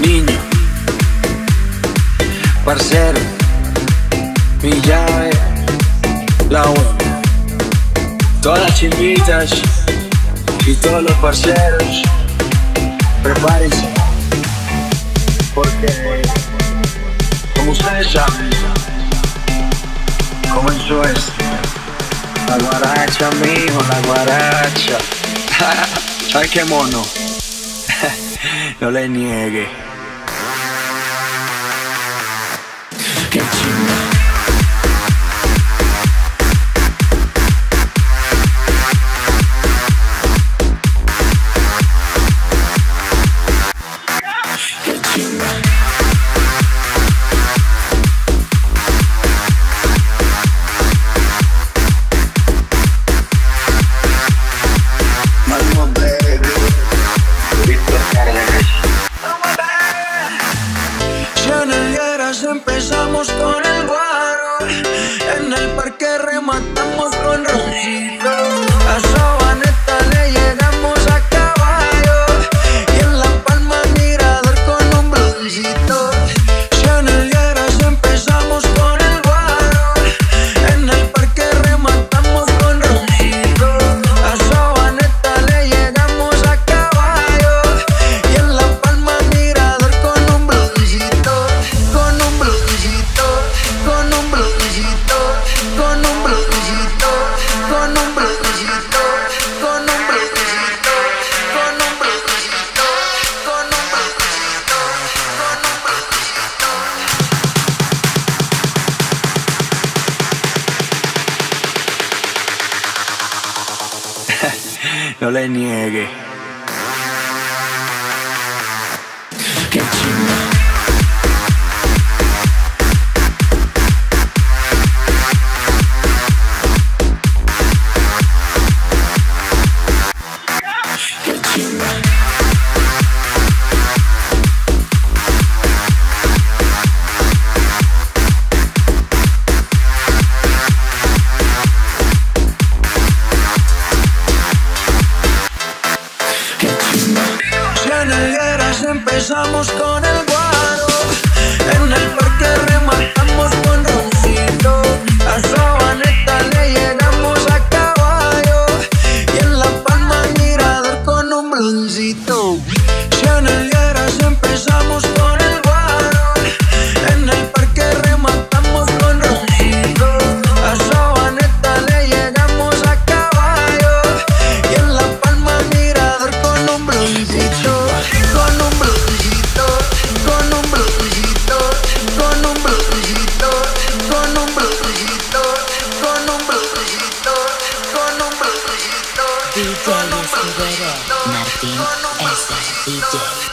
Niño, parcero, mi llave, la U, todas las chimbitas y todos los parceros, prepárense, porque como ustedes saben, comenzó la guaracha, mijo, la guaracha. ¿Sabes qué, mono? No le niegue. Qué chimba. Qué chimba. Empezamos con el guaro, en el parque rematamos con roncito, a Sabaneta le llegamos a caballo y en La Palma mirador con un broncito. Si en el Lleras empezamos con el guaro, en el parque rematamos con roncito, a Sabaneta le llegamos a caballo y en La Palma mirador con un broncito. No le niegue. Qué chimba. Qué chimba. Empezamos con el guaro, en el parque rematamos con roncito, a Sabaneta le llegamos a caballo y en La Palma mirador con un broncito. Si en el Lleras empezamos con el guaro, en el parque rematamos con roncito, a Sabaneta le llegamos a caballo y en La Palma mirador con un broncito. DJ Escudero, Martín S. DJ.